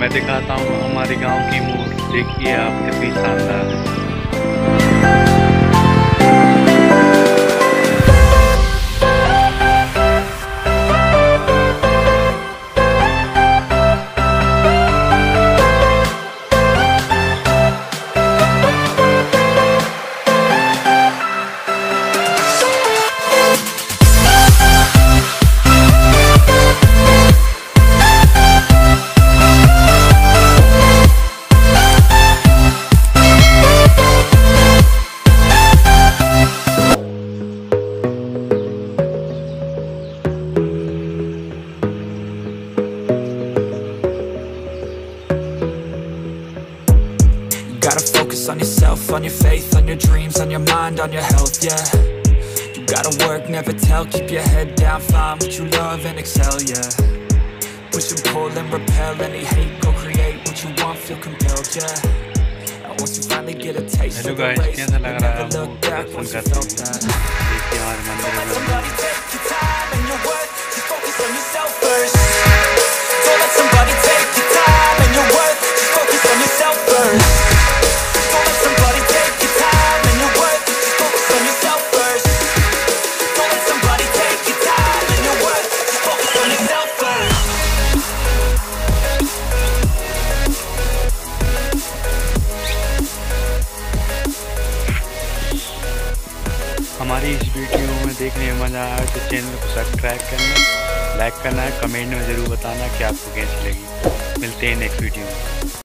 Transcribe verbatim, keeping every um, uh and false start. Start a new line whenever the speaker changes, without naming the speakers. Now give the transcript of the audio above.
मैं दिखाता हूँ हमारे गांव की मूर्त। देखिए आप कितनी शानदार है।
Gotta focus on yourself, on your faith, on your dreams, on your mind, on your health, yeah. You gotta work, never tell, keep your head down, find what you love and excel, yeah. Push and pull and repel any hate, go create what you want, feel compelled, yeah. And once you finally get a taste of the race, you'll never look back once you felt that. Don't let somebody take your time and your worth, just focus on yourself first. Don't let somebody take your time and your worth, just focus on yourself first.
हमारी इस video में देखने में मज़ा आया तो channel को subscribe करना, लाइक करना है, कमेंट में ज़रूर बताना कि आपको कैसी लगी। मिलते हैं नेक्स्ट वीडियो में।